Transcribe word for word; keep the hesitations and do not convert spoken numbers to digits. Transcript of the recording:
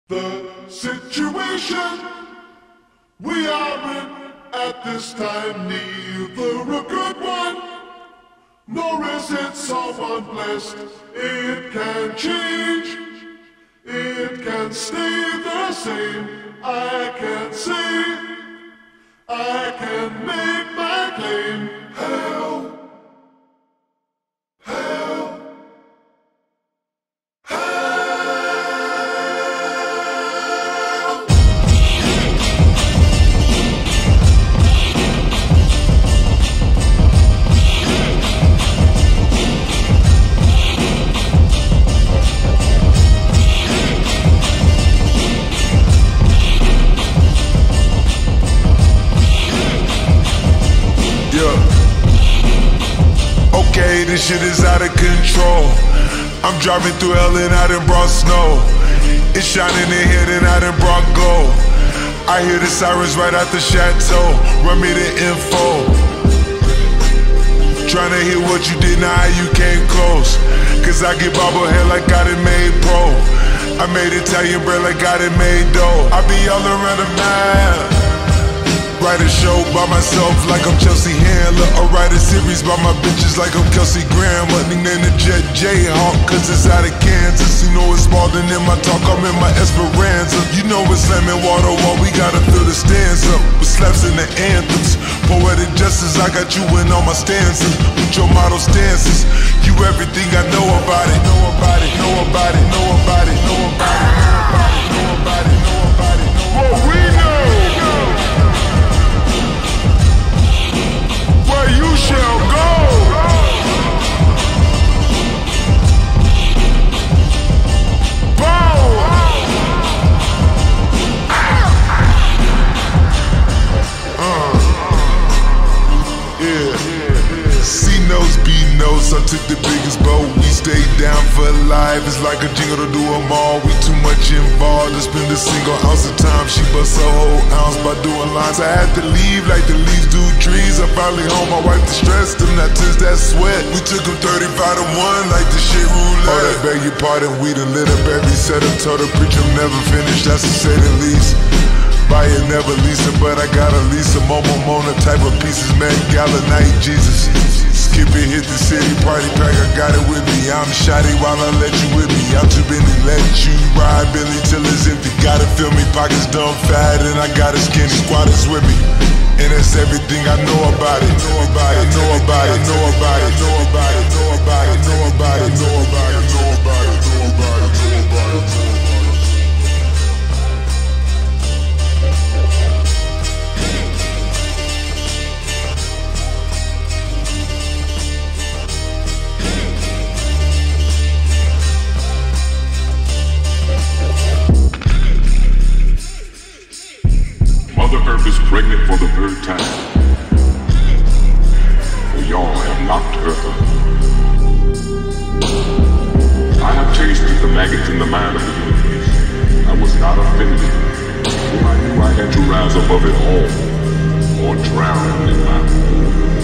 The situation we are in at this time, neither a good one, nor is it so unblessed. It can change, it can stay the same. I can say, I can make my claim. Help! Okay, this shit is out of control. I'm driving through hell and I done brought snow. It's shining in here and I done brought gold. I hear the sirens right out the chateau. Run me the info. Tryna hear what you did, now how you came close. Cause I get bobblehead like I done made pro. I made Italian bread like I done made dough. I be all around the map. Write a show by myself like I'm Chelsea Handler. Or write a series by my bitches like I'm Kelsey Grammar. Nickname the jet Jayhawk cause it's out of Kansas. You know it's more than in my talk, I'm in my Esperanza. You know it's slamming water while we gotta fill the stands up with slaps in the anthems. Poetic justice, I got you in all my stanzas. With your model stances, you everything I know about it. Know about it, know about it, know about it, know about it, know about it, know about it, know about it, know about it. What we know, where you shall go. I took the biggest boat, we stayed down for life. It's like a jingle to do them all, we too much involved to spend a single ounce of time. She bust a whole ounce by doing lines. I had to leave like the leaves do trees. I finally home, my wife distressed them, not tense that sweat. We took them thirty-five to one like the shit roulette. Oh, I beg your pardon, we done lit up every setup. Told the preacher I'm never finished, that's to say the least. Buy it, never lease it, but I got at least a Momo Mona type of pieces. Man, Gala night, Jesus. Skip it, hit the city, party pack, I got it with me. I'm shotty while I let you with me. I'm too busy, let you ride Billy till it's empty. Gotta fill me, pockets dumb fat, and I got a skinny squatters with me. And that's everything I know about it. Know about it, know about it, know about it, know about it, know about it, know about it, know about it, know about it, know about it, know about it. Is pregnant for the third time. For y'all have knocked her up. I have tasted the maggots in the mind of the universe. I was not offended, for I knew I had to rise above it all, or drown in my